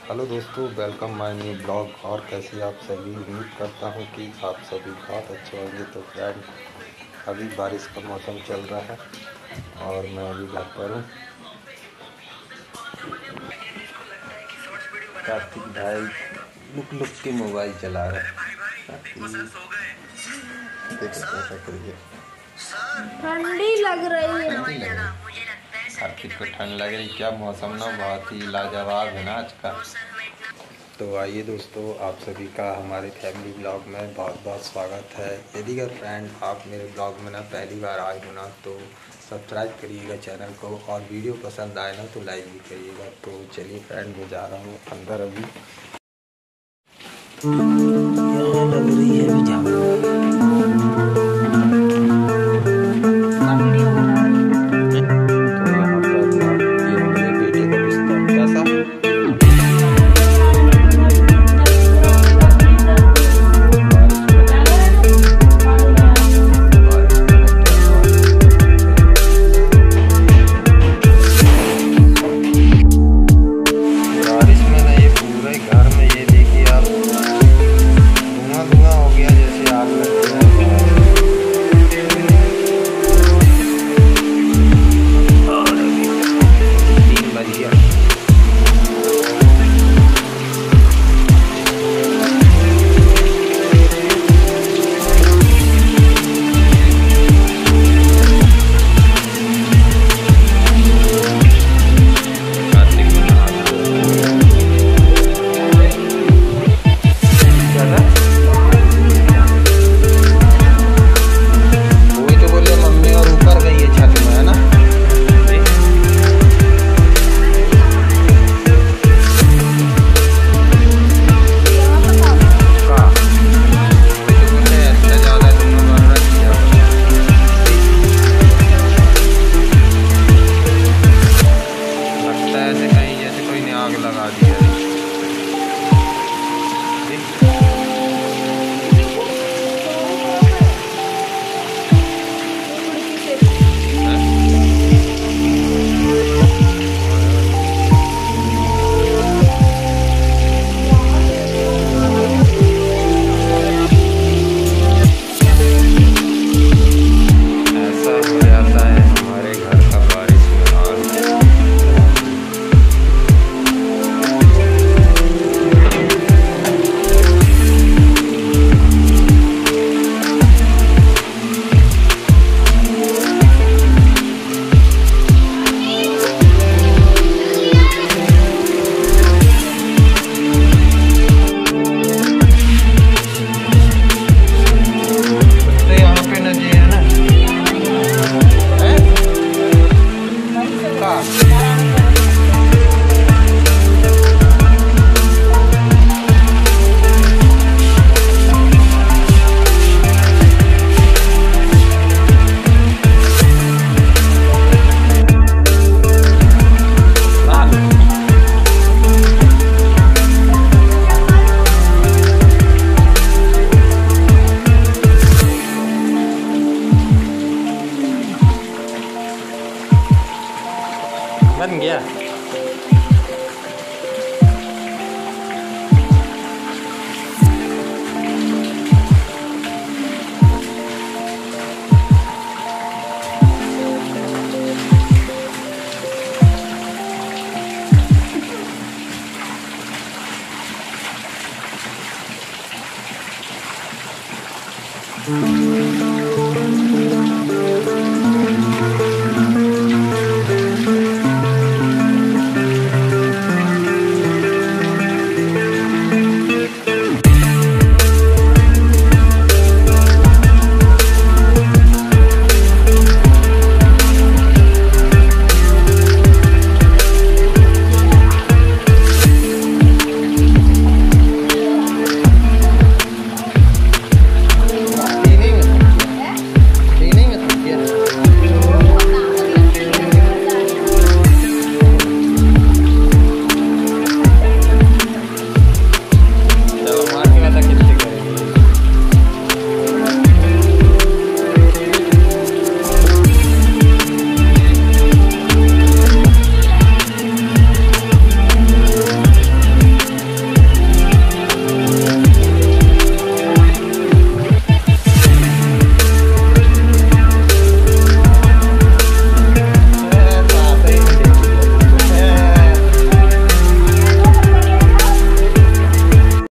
Hello दोस्तों, welcome my new blog. और कैसे आप सभी, उम्मीद करता हूँ कि आप सभी बहुत अच्छे होंगे। तो फ्रेंड, अभी बारिश का मौसम चल रहा है और मैं अभी घर पर हूँ। कार्तिक भाई लुक लुक के मोबाइल चला रहा है। देखो कैसा करिए, ठंडी लग रही है। कार्तिक को ठंड लग रही। क्या मौसम ना बहुत ही लाजवाब है ना आज का। तो आइए दोस्तों, आप सभी का हमारे फैमिली ब्लॉग में बहुत बहुत स्वागत है। यदि अगर फ्रेंड आप मेरे ब्लॉग में ना पहली बार आए हो ना तो सब्सक्राइब करिएगा चैनल को, और वीडियो पसंद आए ना तो लाइक भी करिएगा। तो चलिए फ्रेंड, मैं जा रहा हूँ अंदर। अभी लग रही है, अभी जा बन गया।